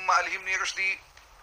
اللہم الہمنی رشدی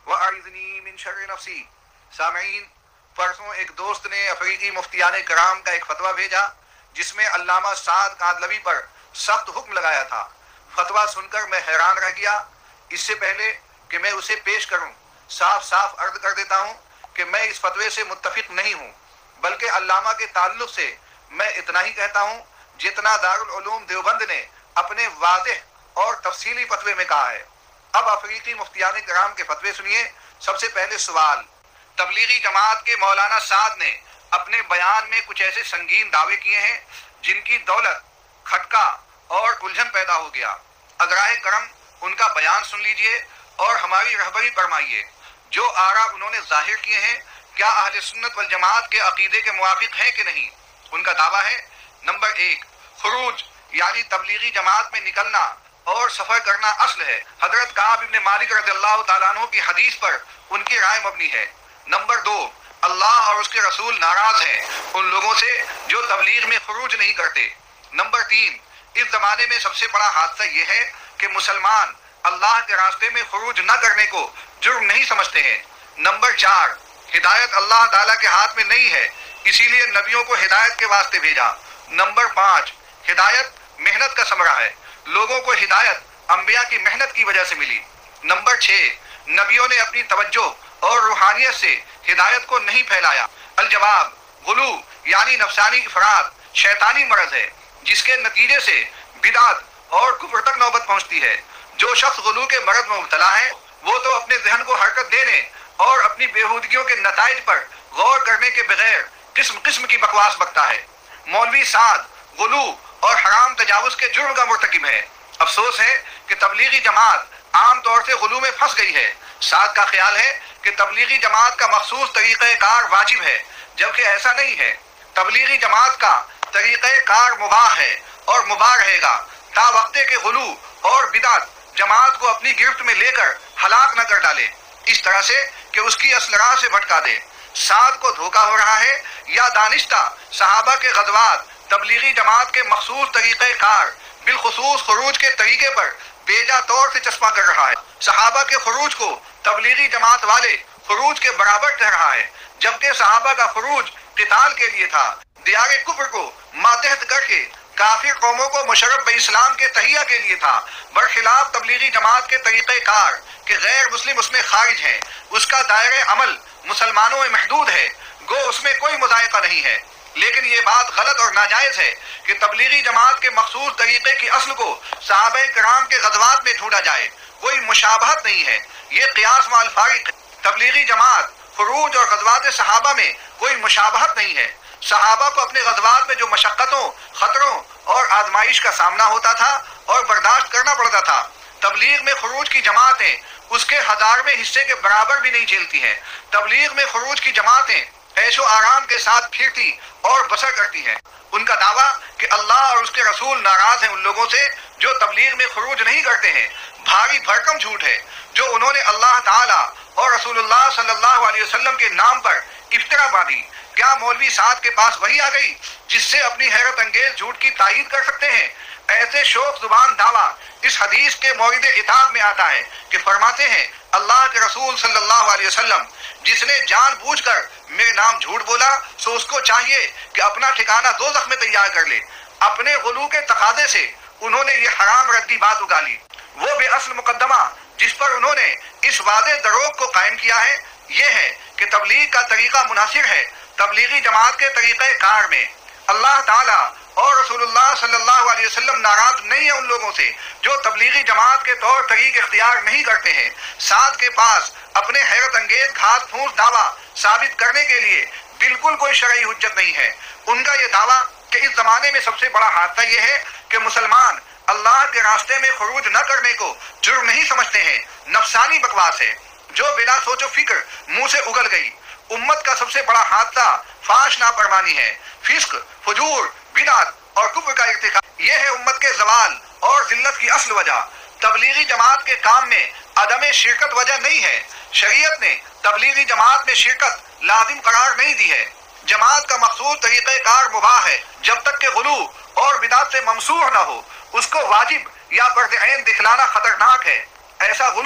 واعذنی من شر نفسی۔ سامعین، پرسوں ایک دوست نے افریقی مفتیان کرام کا ایک فتویٰ بھیجا جس میں علامہ سعد کاندلوی پر سخت حکم لگایا تھا۔ فتویٰ سن کر میں حیران رہ گیا۔ اس سے پہلے کہ میں اسے پیش کروں، صاف صاف عرض کر دیتا ہوں کہ میں اس فتوے سے متفق نہیں ہوں، بلکہ علامہ کے تعلق سے میں اتنا ہی کہتا ہوں جتنا دارالعلوم دیوبند نے اپنے واضح اور تفصیلی فتوے میں کہا ہے۔ اب افریقی مفتیان کرام کے فتوے سنیے۔ سب سے پہلے سوال، تبلیغی جماعت کے مولانا سعد نے اپنے بیان میں کچھ ایسے سنگین دعوے کیے ہیں جن کی دولت کھٹکا اور الجھن پیدا ہو گیا۔ اگراہ کرم ان کا بیان سن لیجئے اور ہماری رہبری فرمائیے۔ جو آراء انہوں نے ظاہر کیے ہیں کیا اہل سنت والجماعت کے عقیدے کے موافق ہیں کہ نہیں؟ ان کا دعویٰ ہے، نمبر 1، خروج یعنی تبلیغی جماعت میں نکلنا اور سفر کرنا اصل ہے۔ حضرت کعب بن مالک رضی اللہ تعالیٰ عنہ کی حدیث پر ان کی رائے مبنی ہے۔ نمبر 2، اللہ اور اس کے رسول ناراض ہیں ان لوگوں سے جو تبلیغ میں خروج نہیں کرتے۔ نمبر 3، اس زمانے میں سب سے بڑا حادثہ یہ ہے کہ مسلمان اللہ کے راستے میں خروج نہ کرنے کو جرم نہیں سمجھتے ہیں۔ نمبر 4، ہدایت اللہ تعالیٰ کے ہاتھ میں نہیں ہے، اسی لیے نبیوں کو ہدایت کے واسطے بھیجا۔ نمبر 5، ہدایت محنت کا ثمرہ ہے، لوگوں کو ہدایت انبیاء کی محنت کی وجہ سے ملی۔ نمبر 6، نبیوں نے اپنی توجہ اور روحانیت سے ہدایت کو نہیں پھیلایا۔ الجواب، غلو یعنی نفسانی افراد شیطانی مرض ہے جس کے نتیجے سے بدعت اور کفر تک نوبت پہنچتی ہے۔ جو شخص غلو کے مرض میں مبتلا ہے وہ تو اپنے ذہن کو حرکت دینے اور اپنی بےہودگیوں کے نتائج پر غور کرنے کے بغیر قسم قسم کی بکواس بکتا ہے۔ مولوی سعد غلو اور حرام تجاوز کے جرم کا مرتکب ہے۔ افسوس ہے کہ تبلیغی جماعت عام طور سے غلو میں پھنس گئی ہے۔ سعد کا خیال ہے کہ تبلیغی جماعت کا مخصوص طریقہ کار واجب ہے، جبکہ ایسا نہیں ہے۔ تبلیغی جماعت کا طریقہ کار مباح ہے اور مباح رہے گا تا وقتے کے غلو اور بدعت جماعت کو اپنی گرفت میں لے کر ہلاک نہ کر ڈالے، اس طرح سے کہ اس کی اصل راہ سے بھٹکا دے۔ سعد کو دھوکہ ہو رہا ہے یا دانشتہ صحابہ کے غزوات تبلیغی جماعت کے مخصوص طریقہ کار بالخصوص خروج کے طریقے پر بیجا طور سے چسپاں کر رہا ہے۔ صحابہ کے خروج کو تبلیغی جماعت والے خروج کے برابر کہہ رہا ہے، جبکہ صحابہ کا خروج قتال کے لیے تھا، دیار کفر کو ماتحت کر کے کافر قوموں کو مشرف اسلام کے تہیہ کے لیے تھا، برخلاف تبلیغی جماعت کے طریقہ کار کہ غیر مسلم اس میں خارج ہیں، اس کا دائرہ عمل مسلمانوں میں محدود ہے، گو اس میں کوئی مذائقہ نہیں ہے۔ لیکن یہ بات غلط اور ناجائز ہے کہ تبلیغی جماعت کے مخصوص طریقے کی اصل کو صحابہ کرام کے غزوات میں ڈھونڈا جائے، کوئی مشابہت نہیں ہے، یہ قیاس مع الفارق ہے۔ تبلیغی جماعت خروج اور غزوات صحابہ میں کوئی مشابہت نہیں ہے۔ صحابہ کو اپنے غزوات میں جو مشقتوں، خطروں اور آزمائش کا سامنا ہوتا تھا اور برداشت کرنا پڑتا تھا، تبلیغ میں خروج کی جماعتیں اس کے 1000ویں حصے کے برابر بھی نہیں جھیلتی ہیں۔ تبلیغ میں خروج کی جماعتیں عیش و آرام کے ساتھ پھرتی اور بسر کرتی ہیں۔ ان کا دعویٰ کہ اللہ اور اس کے رسول ناراض ہیں ان لوگوں سے جو تبلیغ میں خروج نہیں کرتے ہیں، بھاری بھرکم جھوٹ ہے جو انہوں نے اللہ تعالیٰ اور رسول اللہ صلی اللہ علیہ وسلم کے نام پر افطرا باندھی۔ کیا مولوی سعد کے پاس وحی آ گئی جس سے اپنی حیرت انگیز جھوٹ کی تائید کر سکتے ہیں؟ ایسے شوق زبان دعویٰ اس حدیث کے مورد اطاعت میں آتا ہے کہ فرماتے ہیں اللہ کے رسول صلی اللہ علیہ وسلم، جس نے جان بوجھ کر میرے نام جھوٹ بولا سو اس کو چاہیے کہ اپنا ٹھکانہ دوزخ میں تیار کر لے۔ اپنے غلو کے تقاضے سے انہوں نے یہ حرام ردی بات اگا لی۔ وہ بے اصل مقدمہ جس پر انہوں نے اس وعدے دروغ کو قائم کیا ہے یہ ہے کہ تبلیغ کا طریقہ منحصر ہے تبلیغی جماعت کے طریقہ کار میں۔ اللہ تعالیٰ اور رسول اللہ صلی اللہ علیہ وسلم ناراض نہیں ہے ان لوگوں سے جو تبلیغی جماعت کے طور طریق اختیار نہیں کرتے ہیں۔ سعد کے پاس اپنے حیرت انگیز گھاس پھونس دعویٰ ثابت کرنے کے لیے بالکل کوئی شرعی حجت نہیں ہے۔ ان کا یہ دعویٰ کہ اس زمانے میں سب سے بڑا حادثہ یہ ہے کہ مسلمان اللہ کے راستے میں خروج نہ کرنے کو جرم نہیں سمجھتے ہیں، نفسانی بکواس ہے جو بلا سوچ و فکر منہ سے اگل گئی۔ امت کا سب سے بڑا حادثہ فاش نافرمانی ہے، فسق، فجور، بدعت اور کفر کا ارتکاب۔ یہ ہے امت کے زوال اور ذلت کی اصل وجہ۔ تبلیغی جماعت کے کام میں عدم شرکت وجہ نہیں ہے۔ شریعت نے تبلیغی جماعت میں شرکت لازم قرار نہیں دی ہے۔ جماعت کا مخصوص طریقہ کار مباح ہے جب تک کہ غلو اور بدعت سے ممسوح نہ ہو، اس کو واجب یا فرض عین دکھلانا خطرناک ہے۔ ایسا غلو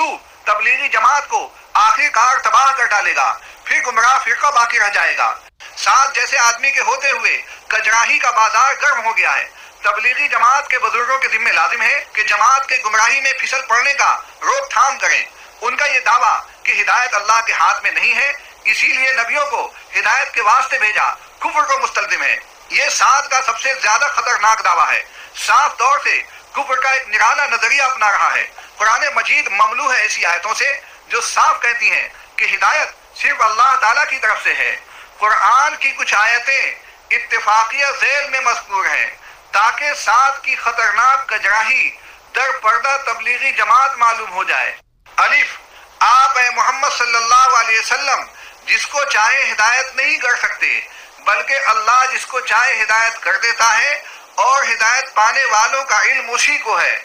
تبلیغی جماعت کو آخر کار تباہ کر ڈالے گا، پھر گمراہ فرقہ باقی رہ جائے گا۔ سعد جیسے آدمی کے ہوتے ہوئے کجراہی کا بازار گرم ہو گیا ہے۔ تبلیغی جماعت کے بزرگوں کے ذمہ لازم ہے کہ جماعت کے گمراہی میں پھسل پڑنے کا روک تھام کریں۔ ان کا یہ دعویٰ کہ ہدایت اللہ کے ہاتھ میں نہیں ہے، اسی لیے نبیوں کو ہدایت کے واسطے بھیجا، کفر کو مستلزم ہے۔ یہ سعد کا سب سے زیادہ خطرناک دعویٰ ہے۔ صاف طور سے کفر کا ایک نرالا نظریہ اپنا رہا ہے۔ قرآن مجید مملو ہے ایسی آیتوں سے جو صاف کہتی ہیں کہ ہدایت صرف اللہ تعالیٰ کی طرف سے ہے۔ قرآن کی کچھ آیتیں اتفاقیہ ذیل میں مذکور ہیں تاکہ سعد کی خطرناک کجراہی در پردہ تبلیغی جماعت معلوم ہو جائے۔ الف، آپ اے محمد صلی اللہ علیہ وسلم جس کو چاہے ہدایت نہیں کر سکتے، بلکہ اللہ جس کو چاہے ہدایت کر دیتا ہے، اور ہدایت پانے والوں کا علم اسی کو ہے۔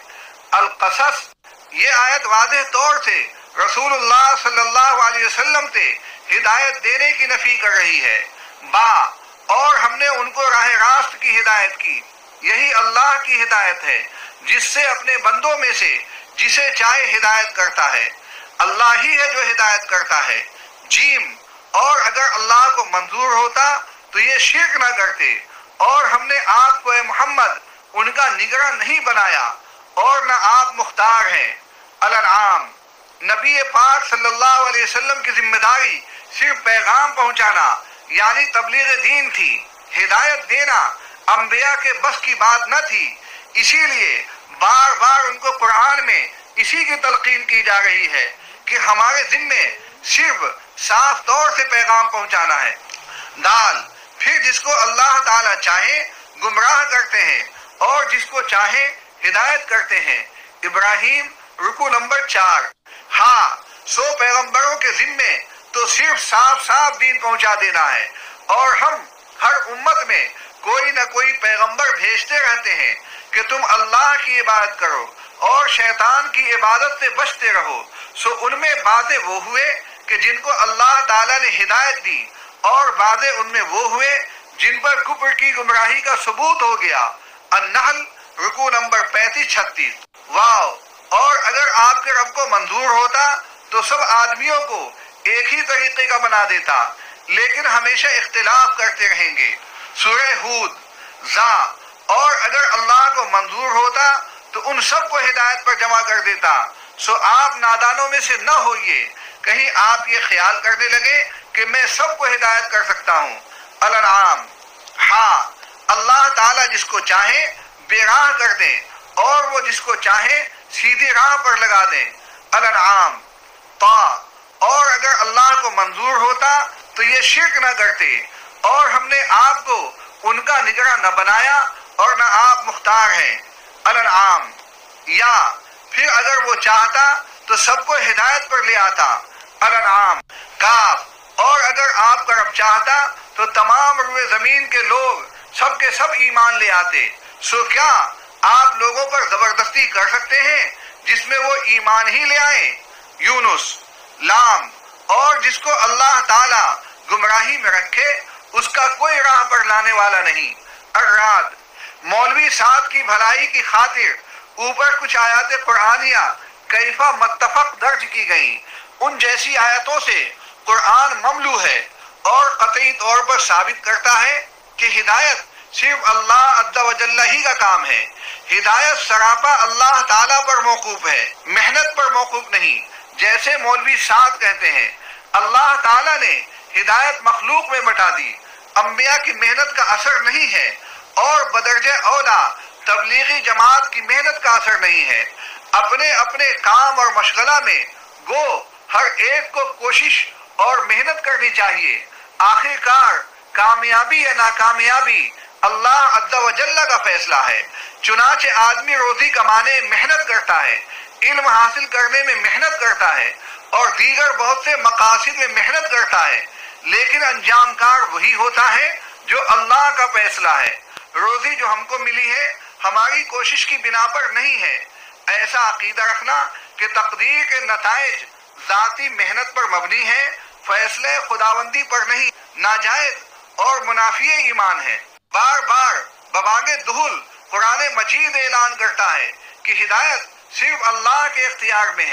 القصص، یہ آیت واضح طور سے رسول اللہ صلی اللہ علیہ وسلم سے ہدایت دینے کی نفی کر رہی ہے۔ با، اور ہم نے ان کو راہ راست کی ہدایت کی، یہی اللہ کی ہدایت ہے جس سے اپنے بندوں میں سے جسے چاہے ہدایت کرتا ہے۔ اللہ ہی ہے جو ہدایت کرتا ہے۔ جیم، اور اگر اللہ کو منظور ہوتا تو یہ شرک نہ کرتے، اور ہم نے آپ کو اے محمد ان کا نگراں نہیں بنایا، اور نہ آپ مختار ہیں۔ الانعام، نبی پاک صلی اللہ علیہ وسلم کی ذمہ داری صرف پیغام پہنچانا یعنی تبلیغ دین تھی، ہدایت دینا انبیاء کے بس کی بات نہ تھی۔ اسی لیے بار بار ان کو قرآن میں اسی کی تلقین کی جا رہی ہے کہ ہمارے ذمے صرف صاف طور سے پیغام پہنچانا ہے۔ دال، پھر جس کو اللہ تعالیٰ چاہے گمراہ کرتے ہیں اور جس کو چاہے ہدایت کرتے ہیں۔ ابراہیم رکو نمبر 4۔ ہاں، سو پیغمبروں کے ذمے تو صرف صاف صاف دین پہنچا دینا ہے، اور ہم ہر امت میں کوئی نہ کوئی پیغمبر بھیجتے رہتے ہیں کہ تم اللہ کی عبادت کرو اور شیطان کی عبادت سے بچتے رہو۔ سو ان میں بعضے وہ ہوئے کہ جن کو اللہ تعالیٰ نے ہدایت دی، اور بعضے ان میں وہ ہوئے جن پر کفر کی گمراہی کا ثبوت ہو گیا۔ النحل رکو نمبر 35-36۔ واو، اور اگر آپ کے رب کو منظور ہوتا تو سب آدمیوں کو ایک ہی طریقے کا بنا دیتا، لیکن ہمیشہ اختلاف کرتے رہیں گے۔ سورہ ہود، زا، اور اگر اللہ کو منظور ہوتا تو ان سب کو ہدایت پر جمع کر دیتا۔ سو آپ نادانوں میں سے نہ ہوئیے، کہیں آپ یہ خیال کرنے لگے کہ میں سب کو ہدایت کر سکتا ہوں۔ الانعام، ہاں، اللہ تعالیٰ جس کو چاہے بے راہ کر دیں، اور وہ جس کو چاہے سیدھی راہ پر لگا دیں۔ الانعام، طا، اور اگر اللہ کو منظور ہوتا تو یہ شرک نہ کرتے، اور ہم نے آپ کو ان کا نگراں نہ بنایا، اور نہ آپ مختار ہیں۔ الانعام، یا پھر اگر وہ چاہتا تو سب کو ہدایت پر لے آتا۔ الانعام، کاف، اور اگر آپ کا رب چاہتا تو تمام روئے زمین کے لوگ سب کے سب ایمان لے آتے۔ سو کیا آپ لوگوں پر زبردستی کر سکتے ہیں جس میں وہ ایمان ہی لے آئیں؟ یونس، لام، اور جس کو اللہ تعالیٰ گمراہی میں رکھے اس کا کوئی راہ پر لانے والا نہیں۔ الرعد، مولوی سعد کی بھلائی کی خاطر اوپر کچھ آیات قرآنیہ کیفہ متفق درج کی گئیں۔ ان جیسی آیتوں سے قرآن مملو ہے اور قطعی طور پر ثابت کرتا ہے کہ ہدایت صرف اللہ عز و جل ہی کا کام ہے۔ ہدایت سراپا اللہ تعالیٰ پر موقوف ہے، محنت پر موقوف نہیں، جیسے مولوی سعد کہتے ہیں۔ اللہ تعالیٰ نے ہدایت مخلوق میں بٹا دی، انبیاء کی محنت کا اثر نہیں ہے، اور بدرجہ اولا تبلیغی جماعت کی محنت کا اثر نہیں ہے۔ اپنے اپنے کام اور مشغلہ میں گو ہر ایک کو کوشش اور محنت کرنی چاہیے۔ آخر کار کامیابی یا ناکامیابی اللہ عز و جل کا فیصلہ ہے۔ چنانچہ آدمی روزی کمانے محنت کرتا ہے، علم حاصل کرنے میں محنت کرتا ہے، اور دیگر بہت سے مقاصد میں محنت کرتا ہے، لیکن انجام کار وہی ہوتا ہے جو اللہ کا فیصلہ ہے۔ روزی جو ہم کو ملی ہے ہماری کوشش کی بنا پر نہیں ہے۔ ایسا عقیدہ رکھنا کہ تقدیر کے نتائج ذاتی محنت پر مبنی ہیں، فیصلے خداوندی پر نہیں، ناجائز اور منافی ایمان ہے۔ بار بار ببانگ دہل قرآن مجید اعلان کرتا ہے کہ ہدایت صرف اللہ کے اختیار میں ہے،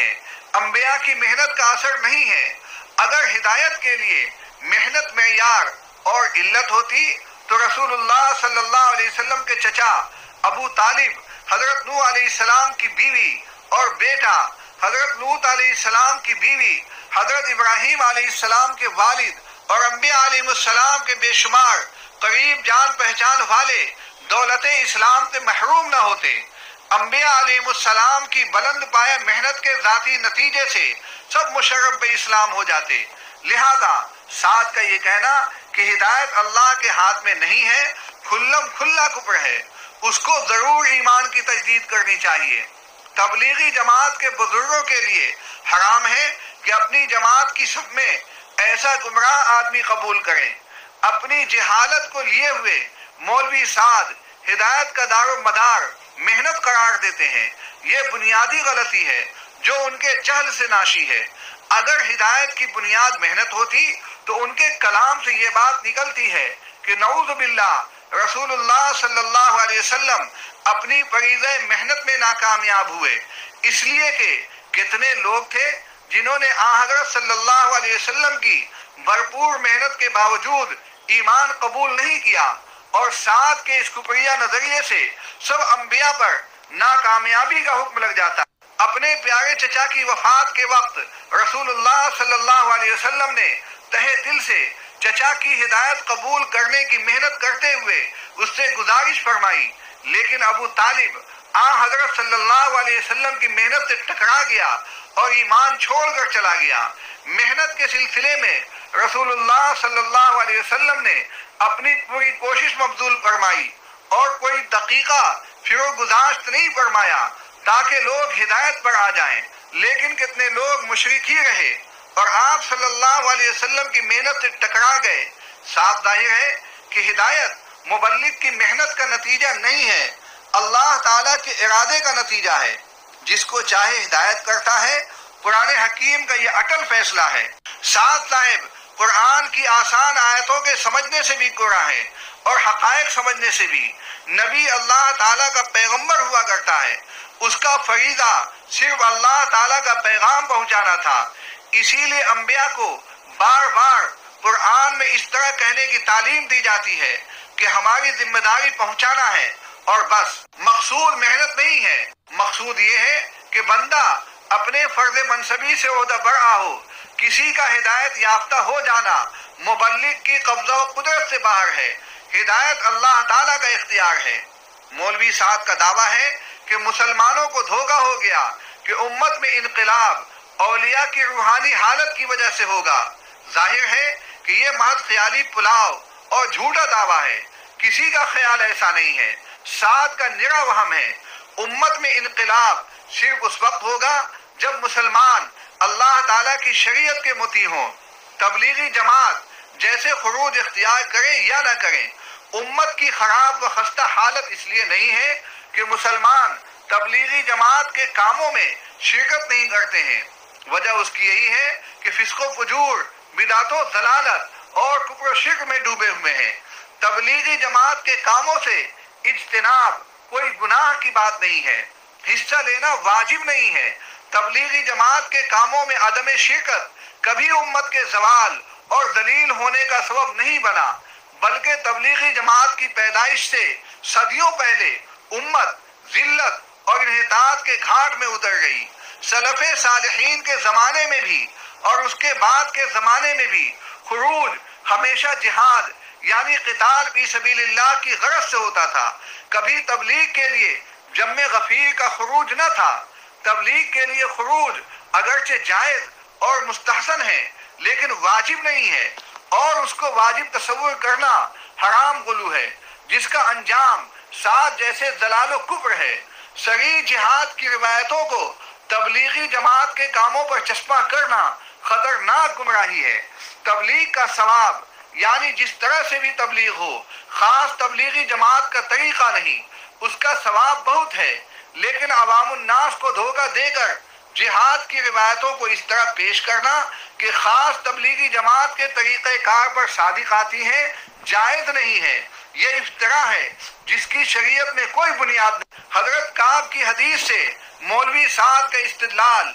انبیاء کی محنت کا اثر نہیں ہے۔ اگر ہدایت کے لیے محنت معیار اور علت ہوتی تو رسول اللہ صلی اللہ علیہ وسلم کے چچا ابو طالب، حضرت نوح علیہ السلام کی بیوی اور بیٹا، حضرت لوط علیہ السلام کی بیوی، حضرت ابراہیم علیہ السلام کے والد اور انبیاء علیہ السلام کے بے شمار قریب جان پہچان والے دولت اسلام سے محروم نہ ہوتے۔ انبیاء علیہ السلام کی بلند پایہ محنت کے ذاتی نتیجے سے سب مشرف بے اسلام ہو جاتے۔ لہذا سعد کا یہ کہنا کہ ہدایت اللہ کے ہاتھ میں نہیں ہے کھلم کھلا کفر ہے، اس کو ضرور ایمان کی تجدید کرنی چاہیے۔ تبلیغی جماعت کے بزرگوں کے لیے حرام ہے کہ اپنی جماعت کی صف میں ایسا گمراہ آدمی قبول کریں۔ اپنی جہالت کو لیے ہوئے مولوی سعد ہدایت کا دار و مدار محنت قرار دیتے ہیں۔ یہ بنیادی غلطی ہے جو ان کے جہل سے ناشی ہے۔ اگر ہدایت کی بنیاد محنت ہوتی تو ان کے کلام سے یہ بات نکلتی ہے کہ نعوذ باللہ رسول اللہ صلی اللہ علیہ وسلم اپنی فریضہ محنت میں ناکامیاب ہوئے، اس لیے کہ کتنے لوگ تھے جنہوں نے آن حضرت صلی اللہ علیہ وسلم کی بھرپور محنت کے باوجود ایمان قبول نہیں کیا، اور سعد کے اس کفریہ نظریے سے سب انبیاء پر ناکامیابی کا حکم لگ جاتا۔ اپنے پیارے چچا کی وفات کے وقت رسول اللہ صلی اللہ علیہ وسلم نے تہہ دل سے چچا کی ہدایت قبول کرنے کی محنت کرتے ہوئے اس سے گزارش فرمائی، لیکن ابو طالب حضرت صلی اللہ علیہ وسلم کی محنت سے ٹکرا گیا اور ایمان چھوڑ کر چلا گیا۔ محنت کے سلسلے میں رسول اللہ صلی اللہ علیہ وسلم نے اپنی پوری کوشش مبذول فرمائی اور کوئی دقیقہ فرو گزاشت نہیں فرمایا تاکہ لوگ ہدایت پر آ جائیں، لیکن کتنے لوگ مشرک ہی رہے اور آپ صلی اللہ علیہ وسلم کی محنت سے ٹکرا گئے۔ صاف ظاہر ہے کہ ہدایت مبلغ کی محنت کا نتیجہ نہیں ہے، اللہ تعالیٰ کے ارادے کا نتیجہ ہے۔ جس کو چاہے ہدایت کرتا ہے، قرآن حکیم کا یہ اٹل فیصلہ ہے۔ سعد صاحب قرآن کی آسان آیتوں کے سمجھنے سے بھی کوڑا ہے اور حقائق سمجھنے سے بھی۔ نبی اللہ تعالیٰ کا پیغمبر ہوا کرتا ہے، اس کا فریضہ صرف اللہ تعالیٰ کا پیغام پہنچانا تھا۔ اسی لیے انبیاء کو بار بار قرآن میں اس طرح کہنے کی تعلیم دی جاتی ہے کہ ہماری ذمہ داری پہنچانا ہے اور بس۔ مقصود محنت نہیں ہے، مقصود یہ ہے کہ بندہ اپنے فرض منصبی سے عہدہ برآ ہو۔ کسی کا ہدایت یافتہ ہو جانا مبلغ کی قبضہ و قدرت سے باہر ہے، ہدایت اللہ تعالیٰ کا اختیار ہے۔ مولوی سعد کا دعویٰ ہے کہ مسلمانوں کو دھوکہ ہو گیا کہ امت میں انقلاب اولیاء کی روحانی حالت کی وجہ سے ہوگا۔ ظاہر ہے کہ یہ محض خیالی پلاؤ اور جھوٹا دعویٰ ہے، کسی کا خیال ایسا نہیں ہے، سعد کا نرا وہم ہے۔ امت میں انقلاب صرف اس وقت ہوگا جب مسلمان اللہ تعالیٰ کی شریعت کے مطیع ہوں۔ تبلیغی جماعت جیسے خروج اختیار کریں یا نہ کریں، امت کی خراب و خستہ حالت اس لیے نہیں ہے کہ مسلمان تبلیغی جماعت کے کاموں میں شرکت نہیں کرتے ہیں، وجہ اس کی یہی ہے کہ فسق و فجور، بدعت و ضلالت اور کفر و شرک میں ڈوبے ہوئے ہیں۔ تبلیغی جماعت کے کاموں سے اجتناب کوئی گناہ کی بات نہیں ہے، حصہ لینا واجب نہیں ہے۔ تبلیغی جماعت کے کاموں میں عدم شرکت کبھی امت کے زوال اور ذلیل ہونے کا سبب نہیں بنا، بلکہ تبلیغی جماعت کی پیدائش سے صدیوں پہلے امت ذلت اور انحطاط کے گھاٹ میں اتر گئی۔ سلف صالحین کے زمانے میں بھی اور اس کے بعد کے زمانے میں بھی خروج ہمیشہ جہاد یعنی قتال فی سبیل اللہ کی غرض سے ہوتا تھا، کبھی تبلیغ کے لیے جم غفیر کا خروج نہ تھا۔ تبلیغ کے لیے خروج اگرچہ جائز اور مستحسن ہے لیکن واجب نہیں ہے، اور اس کو واجب تصور کرنا حرام غلو ہے جس کا انجام سعد جیسے ضلال و کفر ہے۔ صریح جہاد کی روایتوں کو تبلیغی جماعت کے کاموں پر چسپاں کرنا خطرناک گمراہی ہے۔ تبلیغ کا ثواب یعنی جس طرح سے بھی تبلیغ ہو، خاص تبلیغی جماعت کا طریقہ نہیں، اس کا ثواب بہت ہے، لیکن عوام الناس کو دھوکہ دے کر جہاد کی روایتوں کو اس طرح پیش کرنا کہ خاص تبلیغی جماعت کے طریقہ کار پر صادق آتی ہے، جائز نہیں ہے۔ یہ افتراء ہے جس کی شریعت میں کوئی بنیاد نہیں۔ حضرت کعب کی حدیث سے مولوی سعد کا استدلال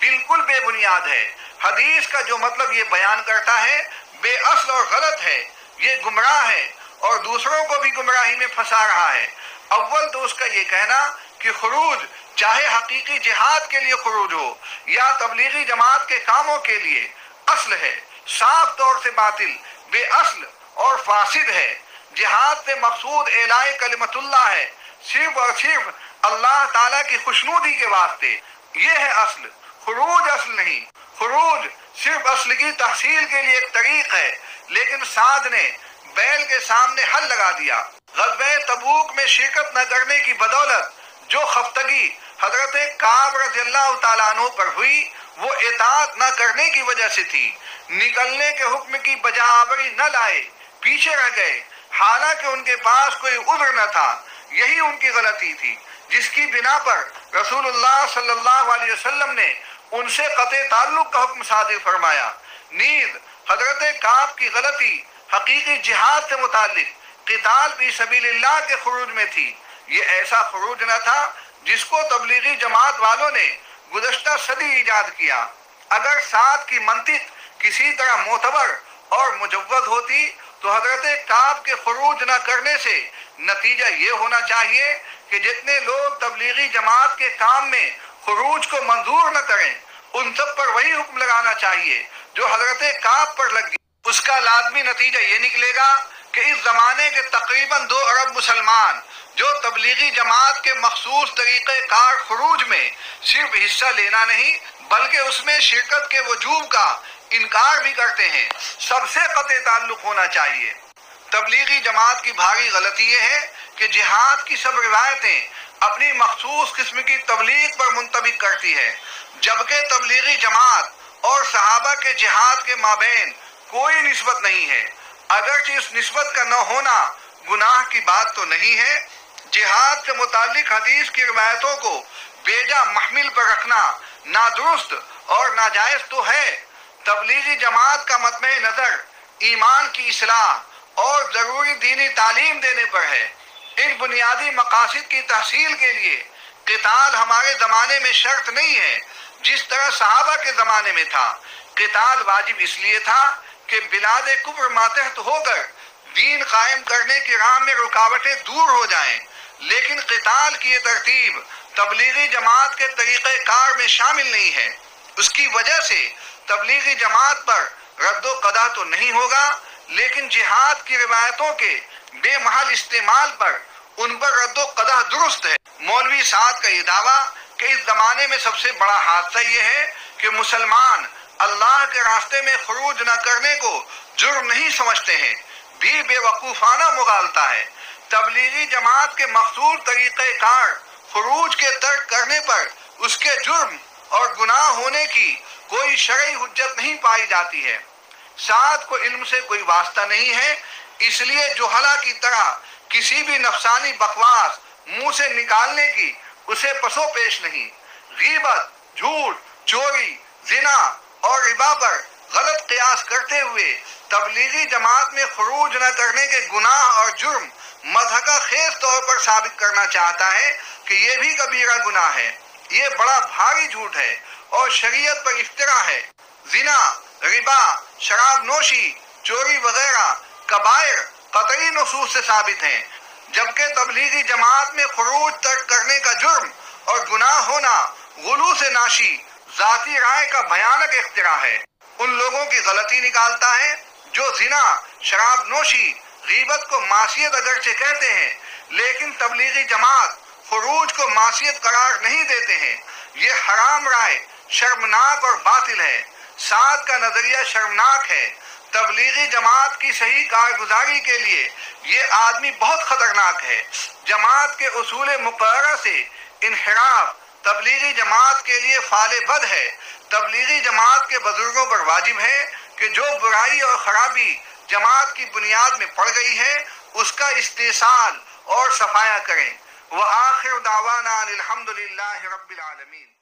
بالکل بے بنیاد ہے۔ حدیث کا جو مطلب یہ بیان کرتا ہے بے اصل اور غلط ہے، یہ گمراہ ہے اور دوسروں کو بھی گمراہی میں پھنسا رہا ہے۔ اول تو اس کا یہ کہنا کہ خروج چاہے حقیقی جہاد کے لیے خروج ہو یا تبلیغی جماعت کے کاموں کے لیے، اصل ہے، صاف طور سے باطل، بے اصل اور فاسد ہے۔ جہاد سے مقصود اعلاء کلمت اللہ ہے، صرف اور صرف اللہ تعالیٰ کی خوشنودی کے واسطے، یہ ہے اصل، خروج اصل نہیں۔ خروج صرف اصل کی تحصیل کے لیے ایک طریق ہے، لیکن سعد نے بیل کے سامنے حل لگا دیا۔ غزوہ تبوک میں شرکت نہ کرنے کی بدولت جو خفتگی حضرت کعب رضی اللہ تعالیٰ عنہ پر ہوئی وہ اطاعت نہ کرنے کی وجہ سے تھی۔ نکلنے کے حکم کی بجاوری نہ لائے، پیچھے رہ گئے، حالانکہ ان کے پاس کوئی عذر نہ تھا۔ یہی ان کی غلطی تھی جس کی بنا پر رسول اللہ صلی اللہ علیہ وسلم نے ان سے قطع تعلق کا حکم صادر فرمایا۔ نیز حضرت کعب کی غلطی حقیقی جہاد سے متعلق قتال فی سبیل اللہ کے خروج میں تھی۔ یہ ایسا خروج نہ تھا جس کو تبلیغی جماعت والوں نے گزشتہ صدی ایجاد کیا۔ اگر سعد کی منطق کسی طرح معتبر اور مجوز ہوتی تو حضرت کعب کے خروج نہ کرنے سے نتیجہ یہ ہونا چاہیے کہ جتنے لوگ تبلیغی جماعت کے کام میں خروج کو منظور نہ کریں ان سب پر وہی حکم لگانا چاہیے جو حضرت کعب پر لگ گیا۔ اس کا لازمی نتیجہ یہ نکلے گا کہ اس زمانے کے تقریباً 2 ارب مسلمان جو تبلیغی جماعت کے مخصوص طریقہ کار خروج میں صرف حصہ لینا نہیں بلکہ اس میں شرکت کے وجوب کا انکار بھی کرتے ہیں، سب سے قطع تعلق ہونا چاہیے۔ تبلیغی جماعت کی بھاری غلطی یہ ہے کہ جہاد کی سب روایتیں اپنی مخصوص قسم کی تبلیغ پر منطبق کرتی ہے، جبکہ تبلیغی جماعت اور صحابہ کے جہاد کے مابین کوئی نسبت نہیں ہے۔ اگرچہ اس نسبت کا نہ ہونا گناہ کی بات تو نہیں ہے، جہاد سے متعلق حدیث کی روایتوں کو بیجا محمل پر رکھنا نادرست اور ناجائز تو ہے۔ تبلیغی جماعت کا مطمع نظر ایمان کی اصلاح اور ضروری دینی تعلیم دینے پر ہے۔ ان بنیادی مقاصد کی تحصیل کے لیے قتال ہمارے زمانے میں شرط نہیں ہے جس طرح صحابہ کے زمانے میں تھا۔ قتال واجب اس لیے تھا کہ بلاد کفر ماتحت ہو کر دین قائم کرنے کی راہ میں رکاوٹیں دور ہو جائیں، لیکن قتال کی یہ ترتیب تبلیغی جماعت کے طریقہ کار میں شامل نہیں ہے۔ اس کی وجہ سے تبلیغی جماعت پر رد و قضا تو نہیں ہوگا، لیکن جہاد کی روایتوں کے بے محل استعمال پر ان پر رد و قضا درست ہے۔ مولوی سعد کا یہ دعویٰ کہ اس زمانے میں سب سے بڑا حادثہ یہ ہے کہ مسلمان اللہ کے راستے میں خروج نہ کرنے کو جرم نہیں سمجھتے ہیں، بھی بے وقوفانہ مغالطہ ہے۔ تبلیغی جماعت کے مخصوص طریقہ کار خروج کے ترک کرنے پر اس کے جرم اور گناہ ہونے کی کوئی شرعی حجت نہیں پائی جاتی ہے۔ سعد کو علم سے کوئی واسطہ نہیں ہے، اس لیے جہلا کی طرح کسی بھی نفسانی بکواس منہ سے نکالنے کی اسے پسو پیش نہیں۔ غیبت، جھوٹ، چوری، زنا اور ربا پر غلط قیاس کرتے ہوئے تبلیغی جماعت میں خروج نہ کرنے کے گناہ اور جرم مضحکہ خیز طور پر ثابت کرنا چاہتا ہے کہ یہ بھی کبیرہ گناہ ہے۔ یہ بڑا بھاری جھوٹ ہے اور شریعت پر افترا ہے۔ زنا، ربا، شراب نوشی، چوری وغیرہ کبائر قطعی نصوص سے ثابت ہیں، جبکہ تبلیغی جماعت میں خروج ترک کرنے کا جرم اور گناہ ہونا غلو سے ناشی ذاتی رائے کا بھیانک اختراع ہے۔ ان لوگوں کی غلطی نکالتا ہے جو زنا، شراب نوشی، غیبت کو معصیت اگرچہ کہتے ہیں لیکن تبلیغی جماعت خروج کو معصیت قرار نہیں دیتے ہیں۔ یہ حرام رائے شرمناک اور باطل ہے۔ سعد کا نظریہ شرمناک ہے۔ تبلیغی جماعت کی صحیح کارگزاری کے لیے یہ آدمی بہت خطرناک ہے۔ جماعت کے اصول مقررہ سے انحراف تبلیغی جماعت کے لیے فعل بد ہے۔ تبلیغی جماعت کے بزرگوں پر واجب ہے کہ جو برائی اور خرابی جماعت کی بنیاد میں پڑ گئی ہے اس کا استئصال اور صفایا کریں۔ وآخر دعوانا الحمدللہ رب العالمین۔